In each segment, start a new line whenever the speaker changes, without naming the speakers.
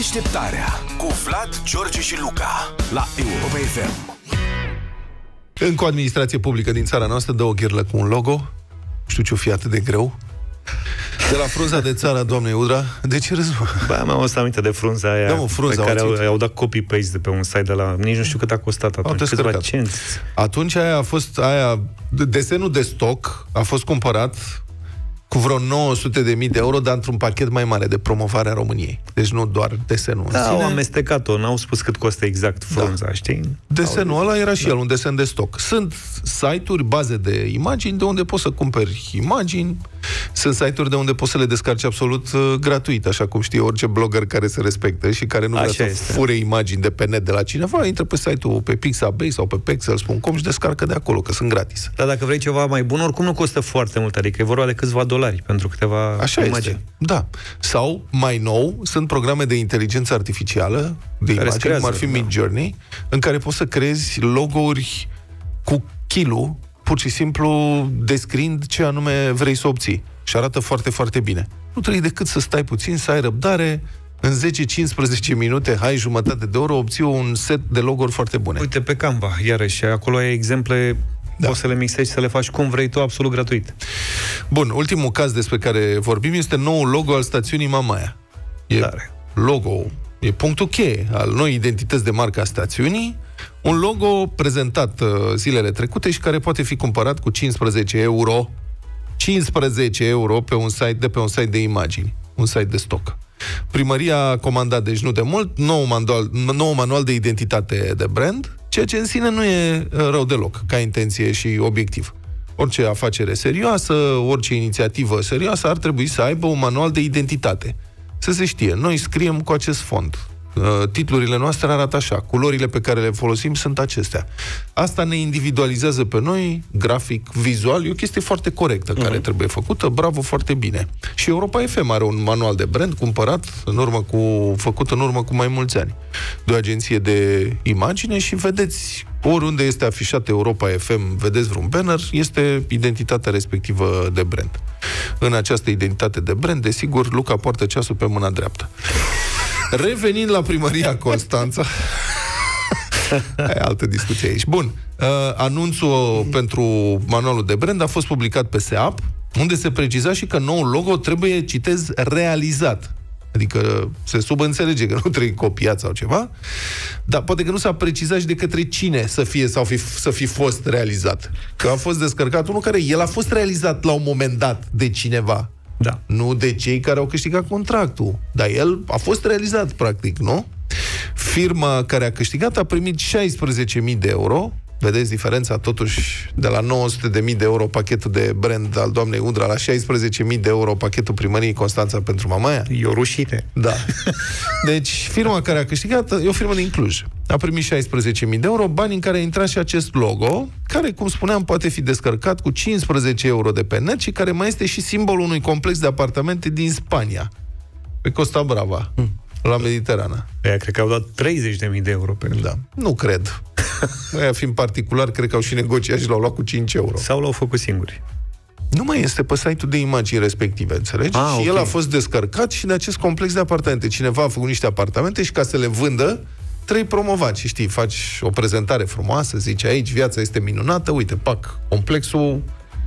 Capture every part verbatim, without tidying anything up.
Deșteptarea cu Vlad, George și Luca la Europa F M.
Încă o administrație publică din țara noastră dă o ghirlă cu un logo. Știu ce-o fi atât de greu. De la frunza de țară, doamne Udra. De ce râzi?
Bă, mi-am adus aminte de frunza aia,
da, mă, frunza,
pe care au, au dat copy-paste de pe un site de la... Nici nu știu cât a costat atunci. Câteva cenți.
Atunci aia a fost... Aia, desenul de stoc a fost cumpărat cu vreo nouă sute de mii de euro, dar într-un pachet mai mare de promovare a României. Deci nu doar desenul
da,
în sine.
Au amestecat-o, n-au spus cât costă exact frunza, da. Știi?
Desenul
au...
ăla era și
da.
el, un desen de stoc. Sunt site-uri, baze de imagini, de unde poți să cumperi imagini. Sunt site-uri de unde poți să le descarci absolut uh, gratuit, așa cum știe orice blogger care se respectă și care nu vrea
așa
să
este.
fure imagini de pe net de la cineva, intră pe site-ul pe Pixabay sau pe pexels punct com și descarcă de acolo, că sunt gratis.
Dar dacă vrei ceva mai bun, oricum nu costă foarte mult, adică e vorba de câțiva dolari pentru câteva
așa
imagini.
Este. Da. Sau, mai nou, sunt programe de inteligență artificială de
care
imagini, cum ar fi da. Midjourney, în care poți să creezi logo-uri cu kilu, pur și simplu descriind ce anume vrei să obții. Și arată foarte, foarte bine. Nu trebuie decât să stai puțin, să ai răbdare, în zece cincisprezece minute, hai jumătate de oră, obții un set de logo-uri foarte bune.
Uite, pe Canva, iarăși, acolo ai exemple, da. Poți să le mixezi și să le faci cum vrei tu, absolut gratuit.
Bun, ultimul caz despre care vorbim este noul logo al stațiunii Mamaia. E Tare. logo, e punctul cheie al noii identități de marcă a stațiunii, un logo prezentat uh, zilele trecute și care poate fi cumpărat cu cincisprezece euro cincisprezece euro pe un site, de pe un site de imagini, un site de stoc. Primăria a comandat, deci nu de mult, nou manual, nou manual de identitate de brand, ceea ce în sine nu e rău deloc, ca intenție și obiectiv. Orice afacere serioasă, orice inițiativă serioasă ar trebui să aibă un manual de identitate. Să se știe, noi scriem cu acest font. Titlurile noastre arată așa, culorile pe care le folosim sunt acestea. Asta ne individualizează pe noi, grafic, vizual, e o chestie foarte corectă uh-huh. care trebuie făcută, bravo, foarte bine. Și Europa F M are un manual de brand cumpărat în urmă cu, făcut în urmă cu mai mulți ani de o agenție de imagine și vedeți, oriunde este afișat Europa F M, vedeți vreun banner, este identitatea respectivă de brand. În această identitate de brand, desigur, Luca poartă ceasul pe mâna dreaptă. Revenind la primăria Constanța, ai altă discuție aici. Bun, uh, anunțul pentru manualul de brand a fost publicat pe S E A P, unde se preciza și că noul logo trebuie, citez, realizat. Adică se subînțelege că nu trebuie copiat sau ceva, dar poate că nu s-a precizat și de către cine să fie sau fi, să fi fost realizat. Că a fost descărcat unul care, el a fost realizat la un moment dat de cineva.
Da.
Nu de cei care au câștigat contractul. Dar el a fost realizat, practic, nu? Firma care a câștigat a primit șaisprezece mii de euro. Vedeți diferența, totuși, de la nouă sute de mii de euro pachetul de brand al doamnei Udra la șaisprezece mii de euro pachetul primăriei Constanța pentru Mamaia?
E o rușine.
Da. Deci, firma care a câștigat e o firmă din Cluj. A primit șaisprezece mii de euro, bani în care a intrat și acest logo, care, cum spuneam, poate fi descărcat cu cincisprezece euro de pe net și care mai este și simbolul unui complex de apartamente din Spania, pe Costa Brava, hmm. la Mediterana.
Aia cred că au dat treizeci de mii de euro pe el.
Da. Nu cred. Aia fiind particular, cred că au și negociat și l-au luat cu cinci euro.
Sau l-au făcut singuri.
Nu mai este pe site-ul de imagini respective, înțelegi?
Ah,
și
okay.
el a fost descărcat și de acest complex de apartamente. Cineva a făcut niște apartamente și ca să le vândă, trebuie promovat. Și știi, faci o prezentare frumoasă, zici aici, viața este minunată, uite, pac, complexul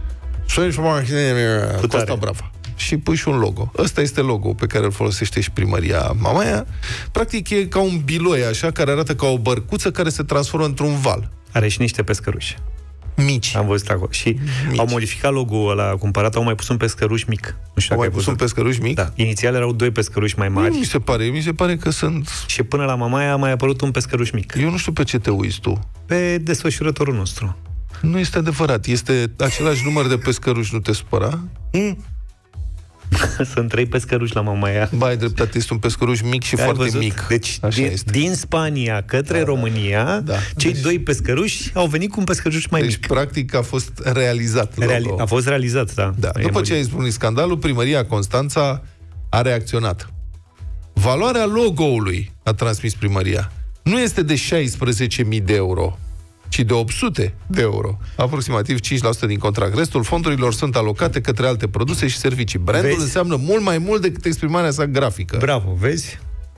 Costa Brava. Și pui și un logo. Ăsta este logo pe care îl folosește și primăria Mamaia. Practic e ca un biloi așa, care arată ca o bărcuță care se transformă într-un val.
Are și niște pescăruși
mici.
Am văzut acolo. Și mici. Au modificat logo-ul ăla cumpărat, au mai pus un pescăruș mic. Nu știu
au mai pus un pescăruș mic?
Da. Inițial erau doi pescăruși mai mari.
Nu, mi se pare, mi se pare că sunt...
Și până la Mamaia a mai apărut un pescăruș mic.
Eu nu știu pe ce te uiți tu.
Pe desfășurătorul nostru.
Nu este adevărat. Este același număr de pescăruși, nu te supăra?
Mm. Sunt trei pescăruși la Mamaia.
Ba, ai dreptate, este un pescăruș mic și ai foarte
văzut?
mic.
Deci, din, din Spania către da, România, da. cei deci, doi pescăruși au venit cu un pescăruș mai
deci,
mic.
Deci, practic, a fost realizat.
Reali- a fost realizat, da.
da. După ce ai spus scandalul, primăria Constanța a reacționat. Valoarea logo-ului, a transmis primăria, nu este de șaisprezece mii de euro, ci de opt sute de euro, aproximativ cinci la sută din contract. Restul fondurilor sunt alocate către alte produse și servicii. Brandul vezi? Înseamnă mult mai mult decât exprimarea sa grafică.
Bravo, vezi?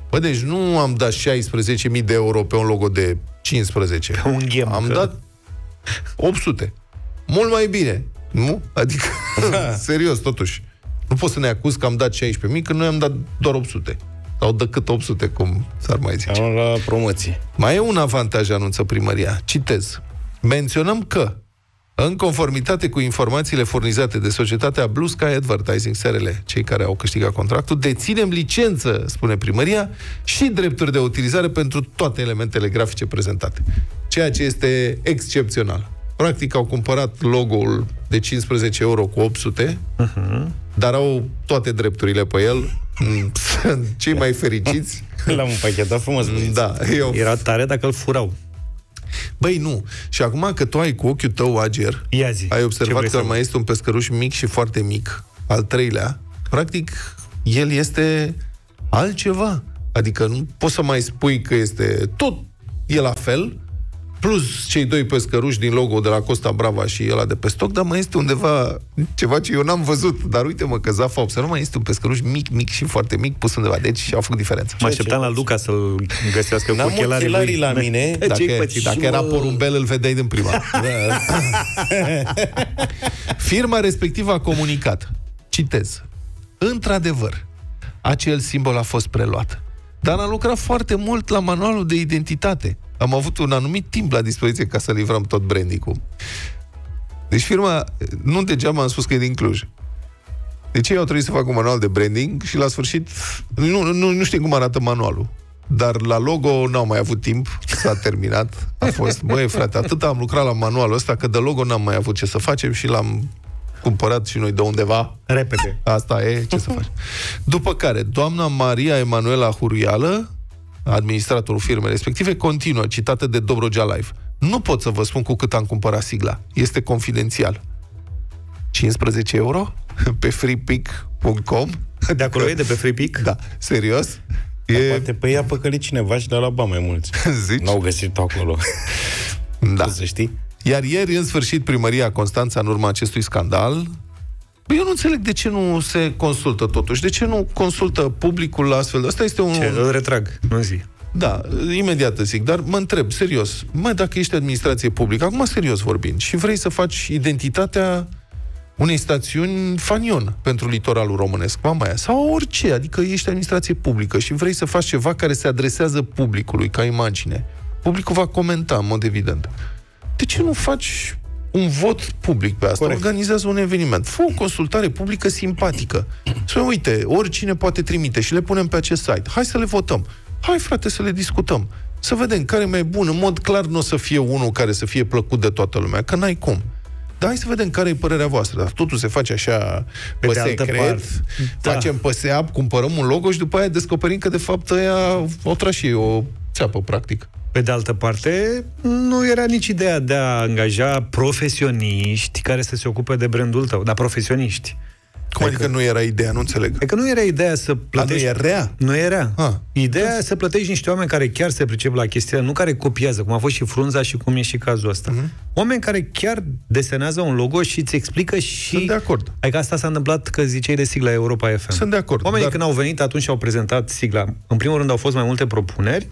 Bă, deci nu am dat șaisprezece mii de euro pe un logo de cincisprezece.
Pe un ghem,
am
că...
dat opt sute. Mult mai bine, nu? Adică, serios, totuși. Nu pot să ne acuz că am dat șaisprezece mii, că noi am dat doar opt sute. Sau decât opt sute, cum s-ar mai zice.
Am la promoție.
Mai e un avantaj, anunță primăria. Citez. Menționăm că, în conformitate cu informațiile furnizate de societatea Blue Sky Advertising S R L, cei care au câștigat contractul, deținem licență, spune primăria, și drepturi de utilizare pentru toate elementele grafice prezentate. Ceea ce este excepțional. Practic au cumpărat logo-ul de cincisprezece euro cu opt sute, uh-huh. dar au toate drepturile pe el. Sunt cei mai fericiți.
L-am împachetat frumos.
Da, eu...
Era tare dacă îl furau.
Băi, nu. Și acum că tu ai cu ochiul tău ager,
Ia zi,
ai observat că
să...
mai este un pescăruș mic și foarte mic, al treilea, practic, el este altceva. Adică nu poți să mai spui că este tot e la fel, plus cei doi pescăruși din logo de la Costa Brava și ăla de pe stoc, dar mai este undeva ceva ce eu n-am văzut. Dar uite-mă că Zaf a observat, mai este un pescăruș mic, mic și foarte mic pus undeva. Deci au făcut diferență.
Mă așteptam la Luca să-l găsească cu ochelarii lui.
La mine.
Dacă, dacă era porumbel, îl vedeai din prima. Firma respectivă a comunicat. Citez. Într-adevăr, acel simbol a fost preluat. Dar am lucrat foarte mult la manualul de identitate. Am avut un anumit timp la dispoziție ca să livrăm tot branding-ul. Deci firma, nu degeaba am spus că e din Cluj. Deci ei au trebuit să facă un manual de branding și la sfârșit, nu, nu, nu știu cum arată manualul, dar la logo n-au mai avut timp, s-a terminat. A fost, băi frate, atât am lucrat la manualul ăsta că de logo n-am mai avut ce să facem și l-am cumpărat și noi de undeva.
Repede.
Asta e, ce să faci. După care, doamna Maria Emanuela Huruială, administratorul firmei respective, continuă, citată de Dobrogea Live. Nu pot să vă spun cu cât am cumpărat sigla. Este confidențial. cincisprezece euro? Pe freepick punct com?
De acolo e, de pe FreePic?
Da. Serios?
E... Poate pe ea a păcălit cineva și de la bani mai mulți.
Zici?
N-au găsit acolo.
Da.
Să știi?
Iar ieri, în sfârșit, primăria Constanța, în urma acestui scandal, eu nu înțeleg de ce nu se consultă totuși. De ce nu consultă publicul la astfel de... Asta este un...
Ce? Îl retrag, nu zi.
Da, imediat zic, dar mă întreb, serios, mă, dacă ești administrație publică, acum serios vorbind, și vrei să faci identitatea unei stațiuni fanion pentru litoralul românesc, mama aia, sau orice, adică ești administrație publică și vrei să faci ceva care se adresează publicului, ca imagine. Publicul va comenta, în mod evident. De ce nu faci un vot public pe asta? Corect. Organizează un eveniment. Fă o consultare publică simpatică. Spune, uite, oricine poate trimite și le punem pe acest site. Hai să le votăm. Hai, frate, să le discutăm. Să vedem care e mai bun. În mod clar nu o să fie unul care să fie plăcut de toată lumea, că n-ai cum. Dar hai să vedem care e părerea voastră. Dar totul se face așa pe, pe secret. Da. Facem pe seap, cumpărăm un logo și după aia descoperim că de fapt ăia o trag și o țeapă, practic.
Pe de altă parte, nu era nici ideea de a angaja profesioniști care să se ocupe de brandul tău, dar profesioniști.
Cum adică, adică nu era ideea? Nu înțeleg.
Adică nu era ideea să plătești...
A, nu era?
Nu era.
Ah.
Ideea e să plătești niște oameni care chiar se pricep la chestia, nu care copiază, cum a fost și Frunza și cum e și cazul ăsta. Uh-huh. Oameni care chiar desenează un logo și îți explică și...
Sunt de acord.
Adică asta s-a întâmplat că ziceai de sigla Europa F M.
Sunt de acord.
Oamenii
dar...
când au venit atunci au prezentat sigla. În primul rând au fost mai multe propuneri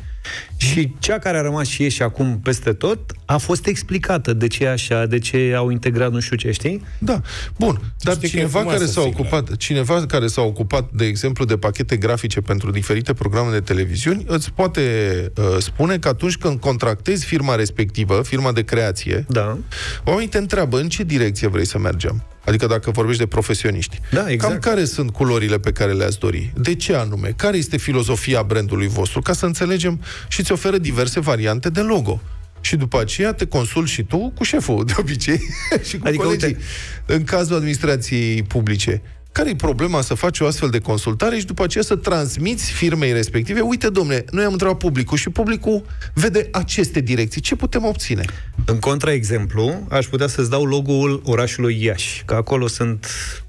și cea care a rămas și e și acum peste tot a fost explicată de ce e așa, de ce au integrat nu știu ce, știi?
Da. Bun. Dar cineva care s-a ocupat, cineva care s-a ocupat, de exemplu, de pachete grafice pentru diferite programe de televiziuni, îți poate uh, spune că atunci când contractezi firma respectivă, firma de creație,
da,
oamenii te întreabă în ce direcție vrei să mergem. Adică dacă vorbești de profesioniști.
Da, exact.
Cam care sunt culorile pe care le-ați dori? De ce anume? Care este filozofia brandului vostru? Ca să înțelegem și îți oferă diverse variante de logo. Și după aceea te consulți și tu cu șeful, de obicei, și cu adică, colegii. Uite, în cazul administrației publice, care e problema să faci o astfel de consultare și după aceea să transmiți firmei respective? Uite, domne, noi am întrebat publicul și publicul vede aceste direcții. Ce putem obține?
În contraexemplu, aș putea să-ți dau logo-ul orașului Iași, că acolo sunt...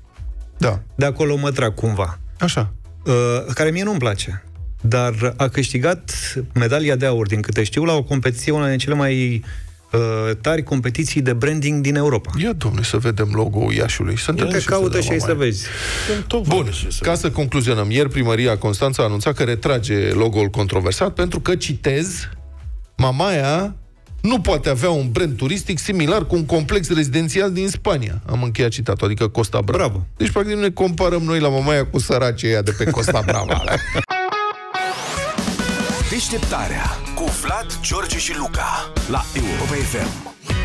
Da.
De acolo mă trag cumva.
Așa.
Uh, care mie nu-mi place. Dar a câștigat medalia de aur, din câte știu, la o competiție, una din cele mai uh, tari competiții de branding din Europa.
Ia, domne, să vedem logo-ul Iașiului. Să
te caută și ai să vezi.
Bun, ca să concluzionăm, ieri primăria Constanța a anunțat că retrage logo-ul controversat pentru că, citez, Mamaia nu poate avea un brand turistic similar cu un complex rezidențial din Spania. Am încheiat citatul, adică Costa Brava.
Bravo.
Deci, practic, nu ne comparăm noi la Mamaia cu săracii ăia de pe Costa Brava.
Deșteptarea cu Vlad, George și Luca la Europa F M.